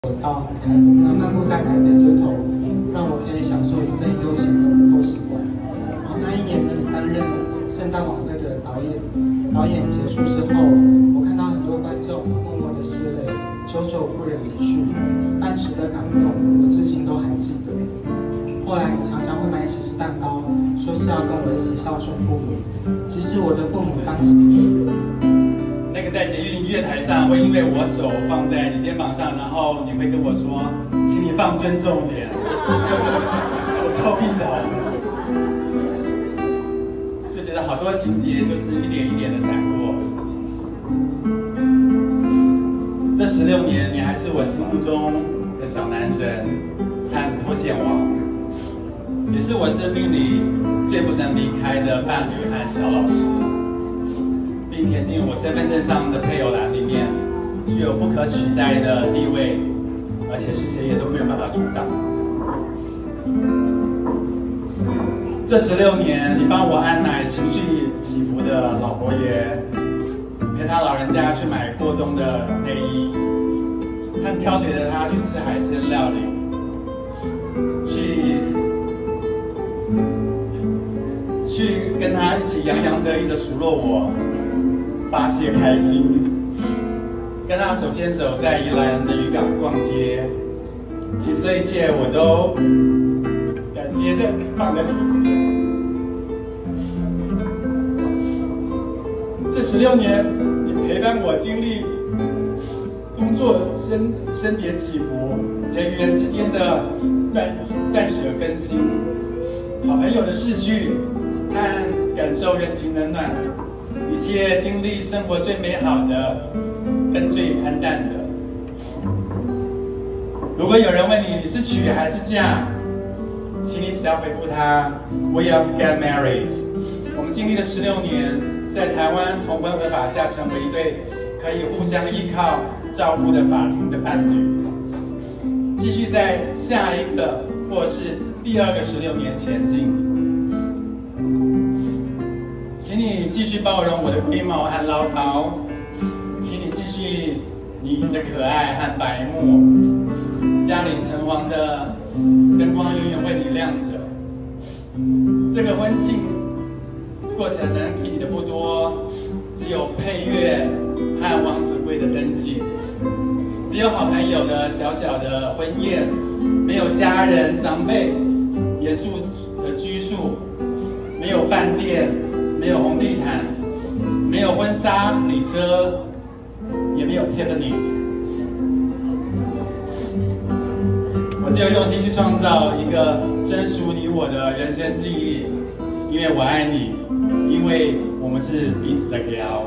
到漫步在台北街头，让我可以享受一份悠闲的午后时光。然后那一年呢，担任圣诞晚会的导演。导演结束之后，我看到很多观众默默的拭泪，久久不忍离去。当时的感动，我至今都还记得。后来你常常会买喜事蛋糕，说是要跟我一起孝顺父母。其实我的父母当时。 那个在捷运月台上，会因为我手放在你肩膀上，然后你会跟我说，请你放尊重点，我臭屁小孩子，就觉得好多情节就是一点一点的闪过。这16年，你还是我心目中的小男神和脱线王，也是我生命里最不能离开的伴侣和小老师。并填进我身份证上的配偶栏里面，具有不可取代的地位，而且是谁也都没有办法阻挡。这16年，你帮我安奶情绪起伏的老佛爷，陪他老人家去买过冬的内衣，和挑选着他去吃海鲜料理，去跟他一起洋洋得意的数落我。发泄开心，跟他手牵手在宜兰的渔港逛街，其实这一切我都感谢这放得起。这16年，你陪伴我经历工作生别起伏，人与人之间的断舍更新，好朋友的逝去，和感受人情冷暖。一切经历生活最美好的，跟最暗淡的。如果有人问你是娶还是嫁，请你只要回复他 "We are get married"。我们经历了16年，在台湾同婚合法下，成为一对可以互相依靠、照顾的法庭的伴侣，继续在下一个或是第2个16年前进。请你继续包容我的龟毛和唠叨，请你继续你的可爱和白目，家里橙黄的灯光永远为你亮着。这个温馨过程能给你的不多，只有配乐和王子贵的灯戏，只有好朋友的小小的婚宴，没有家人长辈严肃的拘束，没有饭店。没有红地毯，没有婚纱礼车，也没有 Tiffany。我只有用心去创造一个专属你我的人生记忆，因为我爱你，因为我们是彼此的聊。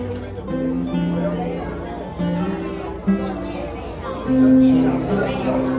没有。